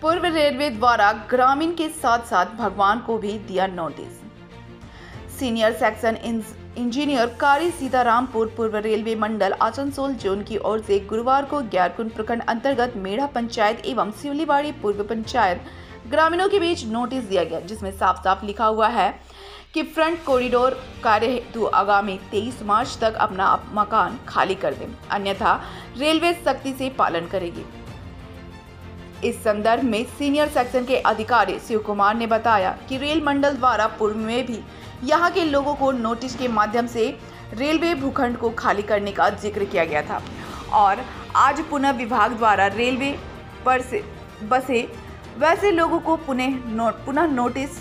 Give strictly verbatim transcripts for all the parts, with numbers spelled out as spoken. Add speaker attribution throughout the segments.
Speaker 1: पूर्व रेलवे द्वारा ग्रामीण के साथ साथ भगवान को भी दिया नोटिस। सीनियर सेक्शन इंजीनियर कारी सीतारामपुर पूर्व रेलवे मंडल आसनसोल जोन की ओर से गुरुवार को ग्यारकुंड प्रखंड अंतर्गत मेढ़ा पंचायत एवं सिवलीबाड़ी पूर्व पंचायत ग्रामीणों के बीच नोटिस दिया गया, जिसमें साफ साफ लिखा हुआ है कि फ्रंट कॉरिडोर कार्य हेतु आगामी तेईस मार्च तक अपना मकान खाली कर दें, अन्यथा रेलवे सख्ती से पालन करेगी। इस संदर्भ में सीनियर सेक्शन के अधिकारी शिव कुमार ने बताया कि रेल मंडल द्वारा पूर्व में भी यहां के लोगों को नोटिस के माध्यम से रेलवे भूखंड को खाली करने का जिक्र किया गया था और आज पुनः विभाग द्वारा रेलवे पर से बसे वैसे लोगों को पुनः नोट पुनः नोटिस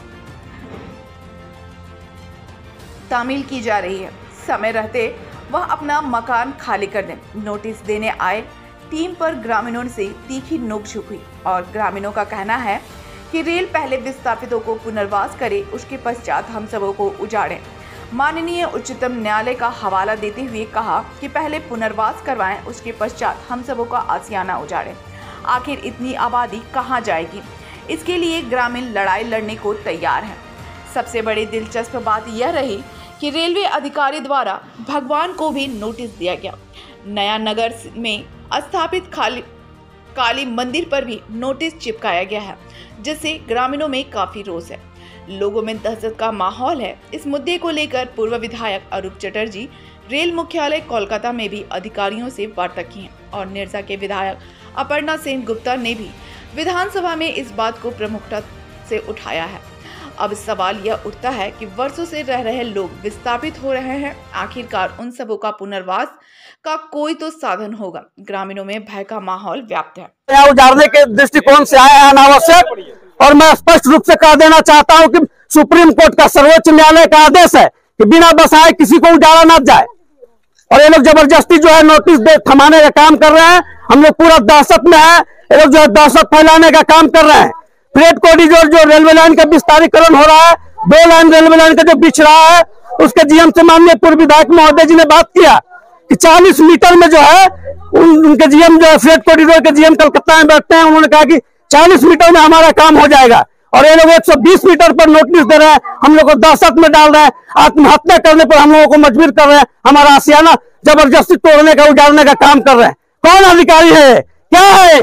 Speaker 1: तामील की जा रही है। समय रहते वह अपना मकान खाली कर दें। नोटिस देने आए टीम पर ग्रामीणों से तीखी नोकझोंक हुई और ग्रामीणों का कहना है कि रेल पहले विस्थापितों को पुनर्वास करे, उसके पश्चात हम सबों को उजाड़े। माननीय उच्चतम न्यायालय का हवाला देते हुए कहा कि पहले पुनर्वास करवाएं, उसके पश्चात हम सबों का आसियाना उजाड़े। आखिर इतनी आबादी कहां जाएगी? इसके लिए ग्रामीण लड़ाई लड़ने को तैयार हैं। सबसे बड़ी दिलचस्प बात यह रही कि रेलवे अधिकारी द्वारा भगवान को भी नोटिस दिया गया। नया नगर में स्थापित खाली काली मंदिर पर भी नोटिस चिपकाया गया है, जिससे ग्रामीणों में काफी रोष है। लोगों में दहशत का माहौल है। इस मुद्दे को लेकर पूर्व विधायक अरूप चटर्जी रेल मुख्यालय कोलकाता में भी अधिकारियों से वार्ता की है और निरसा के विधायक अपर्णा सेन गुप्ता ने भी विधानसभा में इस बात को प्रमुखता से उठाया है। अब सवाल यह उठता है कि वर्षों से रह रहे लोग विस्थापित हो रहे हैं, आखिरकार उन सबों का पुनर्वास का कोई तो साधन होगा। ग्रामीणों में भय का माहौल व्याप्त है।
Speaker 2: उजाड़ने के दृष्टिकोण से आया है अनावश्यक, और मैं स्पष्ट रूप से कह देना चाहता हूं कि सुप्रीम कोर्ट का सर्वोच्च न्यायालय का आदेश है कि बिना बसाए किसी को उजाड़ा ना जाए, और ये लोग जबरदस्ती जो है नोटिस दे थमाने का काम कर रहे हैं। हम लोग पूरा दहशत में है, ये लोग जो है दहशत फैलाने का काम कर रहे हैं। फ्रेट कॉरिडोर जो रेलवे लाइन का विस्तारीकरण हो रहा है, दो लाइन रेलवे लाइन का जो बिछ रहा है, उसके जीएम से माननीय पूर्व विधायक महोदय जी ने बात किया कि चालीस मीटर में जो है उन, उनके जीएम जो है फ्रेट कॉरिडोर के जीएम कलकत्ता में बैठते हैं, उन्होंने कहा कि चालीस मीटर में हमारा काम हो जाएगा, और ये लोग एक सौ बीस मीटर पर नोटिस दे रहे हैं, हम लोग को दहशत में डाल रहे हैं। आत्महत्या करने पर हम लोगों को मजबूर कर रहे हैं, हमारा आसियाना जबरदस्ती तोड़ने का उजाड़ने का काम कर रहे हैं। कौन अधिकारी है? क्या है?